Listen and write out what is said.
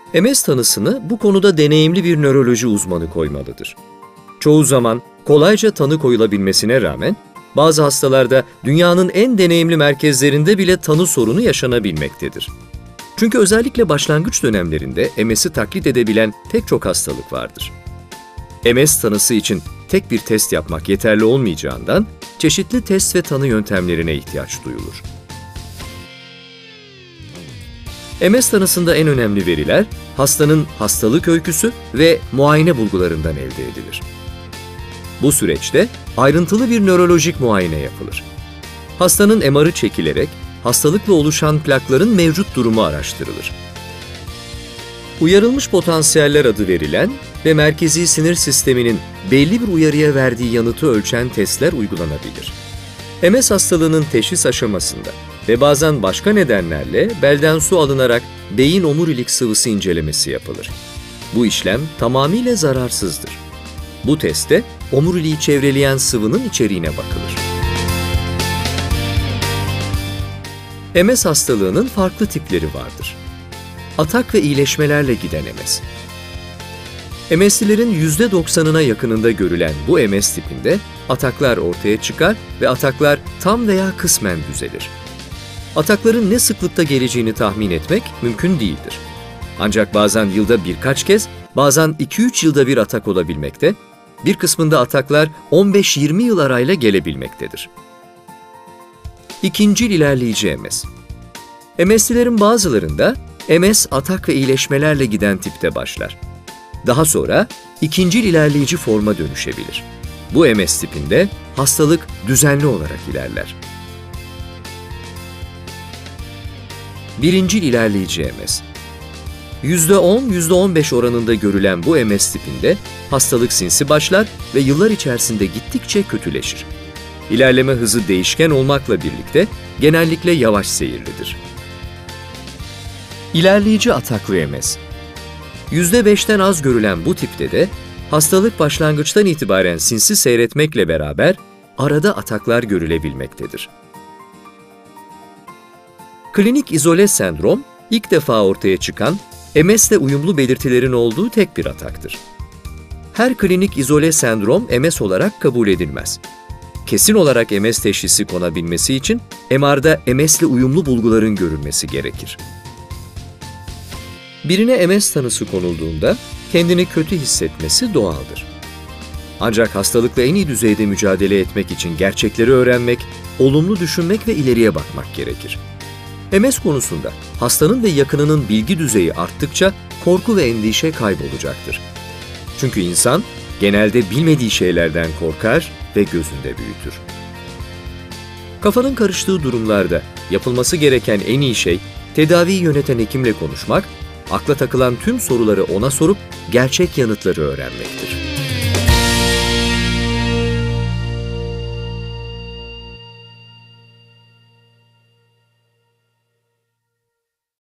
MS tanısını bu konuda deneyimli bir nöroloji uzmanı koymalıdır. Çoğu zaman kolayca tanı koyulabilmesine rağmen bazı hastalarda dünyanın en deneyimli merkezlerinde bile tanı sorunu yaşanabilmektedir. Çünkü özellikle başlangıç dönemlerinde MS'i taklit edebilen pek çok hastalık vardır. MS tanısı için tek bir test yapmak yeterli olmayacağından çeşitli test ve tanı yöntemlerine ihtiyaç duyulur. MS tanısında en önemli veriler hastanın hastalık öyküsü ve muayene bulgularından elde edilir. Bu süreçte ayrıntılı bir nörolojik muayene yapılır. Hastanın MR'ı çekilerek hastalıkla oluşan plakların mevcut durumu araştırılır. Uyarılmış potansiyeller adı verilen ve merkezi sinir sisteminin belli bir uyarıya verdiği yanıtı ölçen testler uygulanabilir. MS hastalığının teşhis aşamasında ve bazen başka nedenlerle belden su alınarak beyin omurilik sıvısı incelemesi yapılır. Bu işlem tamamıyla zararsızdır. Bu testte omuriliği çevreleyen sıvının içeriğine bakılır. MS hastalığının farklı tipleri vardır. Atak ve iyileşmelerle giden MS. MS'lilerin %90'ına yakınında görülen bu MS tipinde ataklar ortaya çıkar ve ataklar tam veya kısmen düzelir. Atakların ne sıklıkta geleceğini tahmin etmek mümkün değildir. Ancak bazen yılda birkaç kez, bazen 2-3 yılda bir atak olabilmekte, bir kısmında ataklar 15-20 yıl arayla gelebilmektedir. İkincil ilerleyici MS. MS'lilerin bazılarında MS atak ve iyileşmelerle giden tipte başlar. Daha sonra ikincil ilerleyici forma dönüşebilir. Bu MS tipinde hastalık düzenli olarak ilerler. Birincil ilerleyici MS. %10-15 oranında görülen bu MS tipinde hastalık sinsi başlar ve yıllar içerisinde gittikçe kötüleşir. İlerleme hızı değişken olmakla birlikte genellikle yavaş seyirlidir. İlerleyici ataklı MS. %5'ten az görülen bu tipte de hastalık başlangıçtan itibaren sinsi seyretmekle beraber arada ataklar görülebilmektedir. Klinik izole sendrom, ilk defa ortaya çıkan MS'le uyumlu belirtilerin olduğu tek bir ataktır. Her klinik izole sendrom MS olarak kabul edilmez. Kesin olarak MS teşhisi konabilmesi için MR'da MS'le uyumlu bulguların görülmesi gerekir. Birine MS tanısı konulduğunda kendini kötü hissetmesi doğaldır. Ancak hastalıkla en iyi düzeyde mücadele etmek için gerçekleri öğrenmek, olumlu düşünmek ve ileriye bakmak gerekir. MS konusunda hastanın ve yakınının bilgi düzeyi arttıkça korku ve endişe kaybolacaktır. Çünkü insan genelde bilmediği şeylerden korkar ve gözünde büyütür. Kafanın karıştığı durumlarda yapılması gereken en iyi şey tedaviyi yöneten hekimle konuşmak, akla takılan tüm soruları ona sorup gerçek yanıtları öğrenmektir.